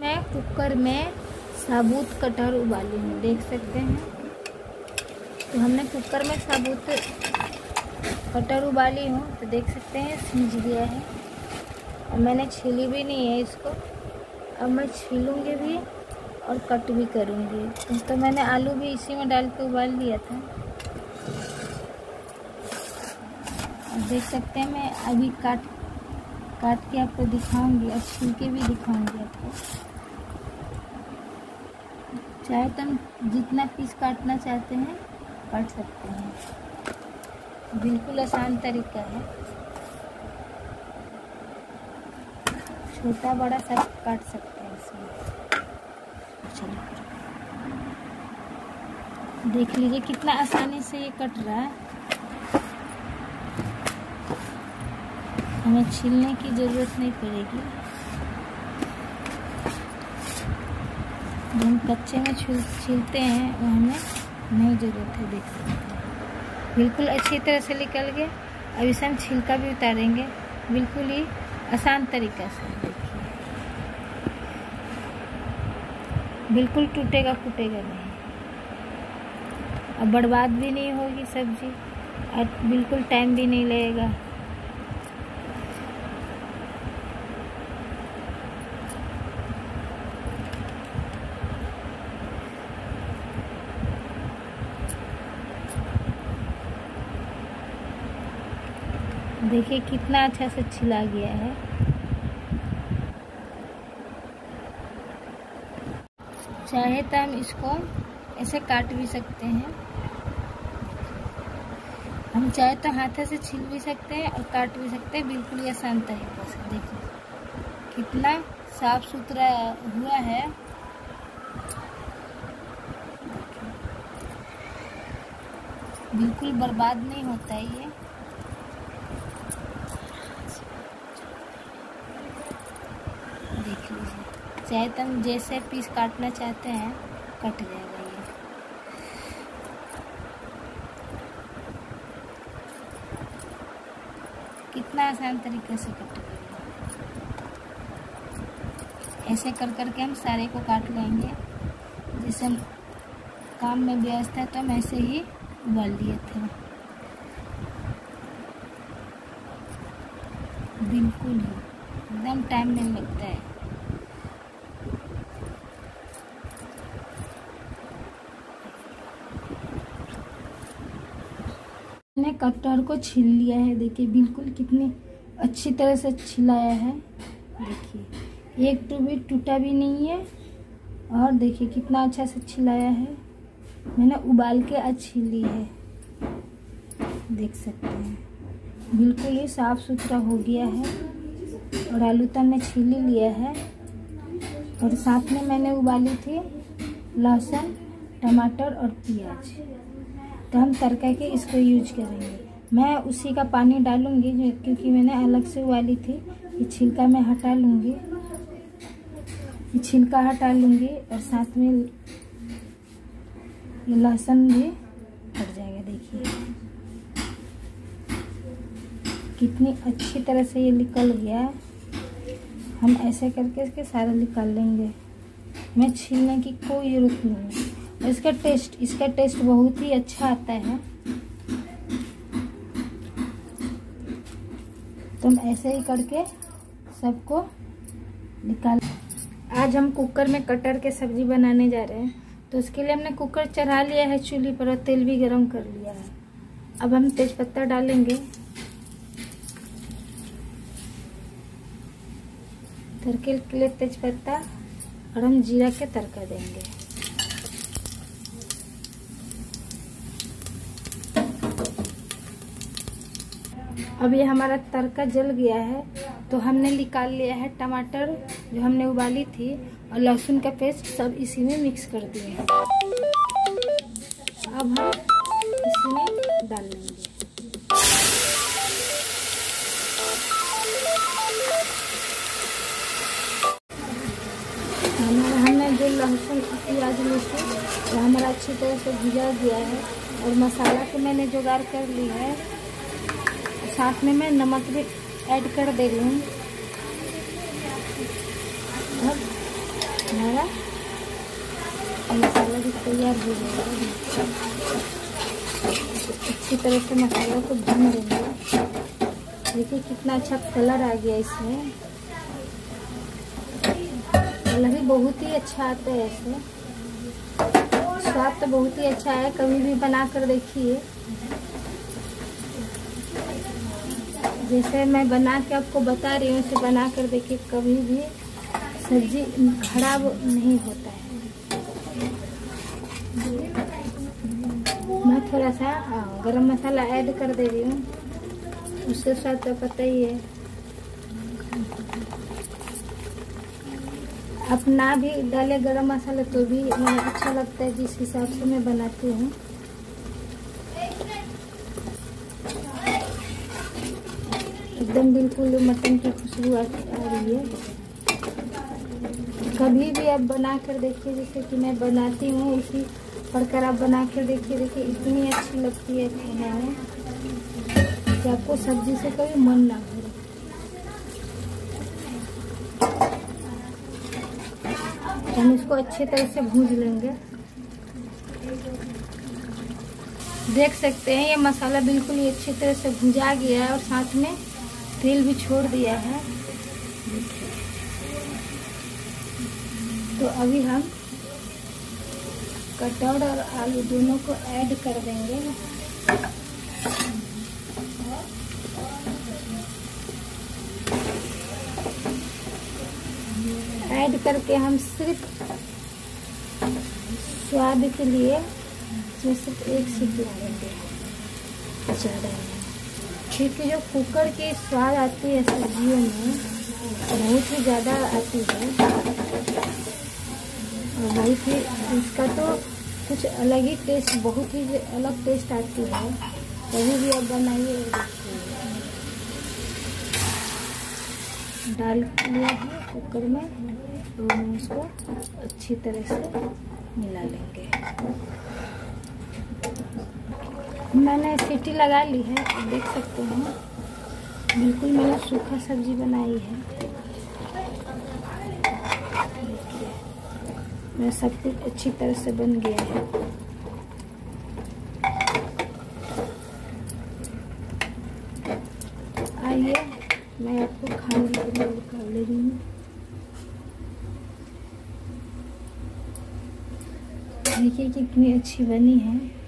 मैं कुकर में साबुत कटहल उबाली हूँ, देख सकते हैं। तो हमने कुकर में साबुत कटहल उबाली हूँ, तो देख सकते हैं सीज गया है। और मैंने छीली भी नहीं है इसको, अब मैं छीलूँगी भी और कट भी करूँगी। तो मैंने आलू भी इसी में डाल के उबाल लिया था। और देख सकते हैं मैं अभी काट के आपको दिखाऊंगी और छील के भी दिखाऊंगी आपको। चाहे तो हम जितना पीस काटना चाहते हैं काट सकते हैं, बिल्कुल आसान तरीका है। छोटा बड़ा सब काट सकते हैं इसमें। चलिए देख लीजिए कितना आसानी से ये कट रहा है। हमें छीलने की ज़रूरत नहीं पड़ेगी। जो हम कच्चे में छीलते हैं वो हमें नहीं ज़रूरत है। देख सकते हैं बिल्कुल अच्छी तरह से निकल गया। अब इसे हम छिलका भी उतारेंगे बिल्कुल ही आसान तरीक़ा से। देखिए बिल्कुल टूटेगा फूटेगा नहीं, अब बर्बाद भी नहीं होगी सब्ज़ी और बिल्कुल टाइम भी नहीं लगेगा। देखिए कितना अच्छा से छिला गया है। चाहे तो हम इसको ऐसे काट भी सकते हैं, हम चाहे तो हाथों से छील भी सकते हैं और काट भी सकते हैं, बिल्कुल ही आसान तरीके से। देखिए कितना साफ सुथरा हुआ है। बिल्कुल बर्बाद नहीं होता है ये। देख लीजिए, चाहे तो हम जैसे पीस काटना चाहते हैं कट जाएगा ये। कितना आसान तरीके से कट गया। ऐसे कर करके हम सारे को काट लेंगे। जैसे हम काम में व्यस्त है तो हम ऐसे ही उबाल लिए थे। बिल्कुल ही एकदम टाइम नहीं लगता है। मैंने कटहल को छील लिया है। देखिए बिल्कुल कितनी अच्छी तरह से छिलाया है। देखिए एक तो भी टूटा भी नहीं है। और देखिए कितना अच्छा से छिलाया है। मैंने उबाल के आज छील ली है, देख सकते हैं बिल्कुल ही साफ़ सुथरा हो गया है। और आलू तो हमने छील ही लिया है। और साथ में मैंने उबाली थी लहसुन, टमाटर और प्याज। तो हम तड़का के इसको यूज करेंगे। मैं उसी का पानी डालूंगी क्योंकि मैंने अलग से उबाली थी। ये छिलका मैं हटा लूँगी, ये छिलका हटा लूँगी और साथ में ये लहसुन भी हट जाएगा। देखिए कितनी अच्छी तरह से ये निकल गया है। हम ऐसे करके इसके सारे निकाल लेंगे। हमें छीलने की कोई ज़रूरत नहीं है। और इसका टेस्ट बहुत ही अच्छा आता है। तो हम ऐसे ही करके सबको निकाल। आज हम कुकर में कटहल के सब्जी बनाने जा रहे हैं। तो उसके लिए हमने कुकर चढ़ा लिया है चूल्हे पर और तेल भी गरम कर लिया है। अब हम तेजपत्ता डालेंगे, तड़के के लिए तेजपत्ता, और हम जीरा के तड़का देंगे। अब ये हमारा तड़का जल गया है। तो हमने निकाल लिया है टमाटर जो हमने उबाली थी और लहसुन का पेस्ट, सब इसी में मिक्स कर दिए हैं। अब हम इसमें डाल लेंगे। हमने जो लहसुन प्याज ली थी वो हमारा अच्छी तरह से भुजा दिया है। और मसाला को मैंने जुगाड़ कर ली है। साथ में मैं नमक भी ऐड कर दे रही हूँ। हमारा मसाला भी तैयार हो जाएगा। अच्छी तरह से मसाला को भून देंगे। देखिए कितना अच्छा कलर आ गया इसमें। कलर ही बहुत ही अच्छा आता है इसमें। स्वाद तो बहुत ही अच्छा है, कभी भी बना कर देखिए। जैसे मैं बना के आपको बता रही हूँ, उसे बना कर देखिए, कभी भी सब्जी खराब नहीं होता है। मैं थोड़ा सा गरम मसाला ऐड कर दे रही हूँ, उसके साथ तो पता ही है। आप ना भी डाले गरम मसाला तो भी मुझे अच्छा लगता है, जिस हिसाब से मैं बनाती हूँ। एकदम बिल्कुल मटन की खुशबू आ रही है। कभी भी आप बना कर देखिए, जैसे कि मैं बनाती हूँ उसी प्रकार आप बना कर देखिए। देखिए इतनी अच्छी लगती है खाने में कि आपको सब्जी से कभी मन ना भरे। हम इसको अच्छे तरह से भून लेंगे। देख सकते हैं ये मसाला बिल्कुल ही अच्छी तरह से भुजा गया है और साथ में तेल भी छोड़ दिया है। तो अभी हम कटहल और आलू दोनों को ऐड कर देंगे। ऐड करके हम सिर्फ स्वाद के लिए इसमें सिर्फ एक सीटी डालेंगे, ज़्यादा नहीं। क्योंकि जो कुकर की स्वाद आती है सब्जियों में बहुत ही ज़्यादा आती है, और वही फिर इसका तो कुछ अलग ही टेस्ट, बहुत ही अलग टेस्ट आती है। कभी भी आप बनाइए। डाल लिया है कुकर में, तो हम इसको अच्छी तरह से मिला लेंगे। मैंने सीटी लगा ली है, तो देख सकते हैं बिल्कुल मैंने सूखा सब्जी बनाई है। देखिए मेरा सब कुछ अच्छी तरह से बन गया है। आइए मैं आपको खाने के लिए निकाल ले रही हूँ। देखिए कितनी अच्छी बनी है।